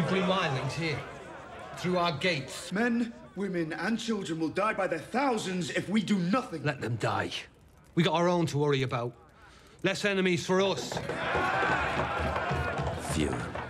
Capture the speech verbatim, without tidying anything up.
We bring wildlings here, through our gates. Men, women, and children will die by their thousands if we do nothing. Let them die. We got our own to worry about. Less enemies for us. Fewer.